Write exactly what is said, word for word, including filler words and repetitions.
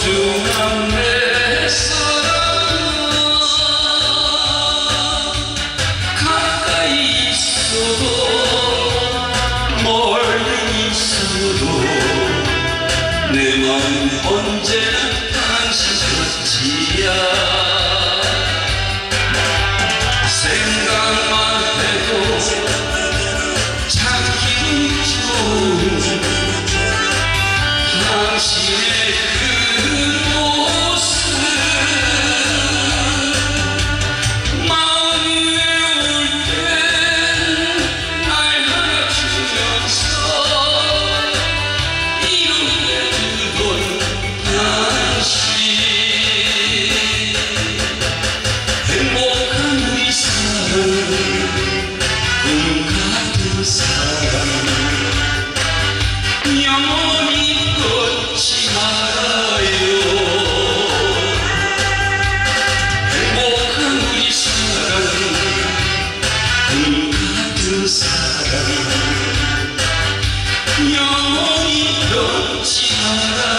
소중한 내 사랑아 가까이 있어도 멀리 있어도 내 맘은 언제나 당신 곁이야. 생각만 해도 참 기분 좋은 당신의 그 모습 마음이 외울 땐 날 안아주면서 이렇게 두던 당신 행복한 우리 사랑 꿈 같은 사랑 영원히 끊지 말아요. 행복한 우리 사랑 꿈 같은 사랑 영원히 끊지 말아요.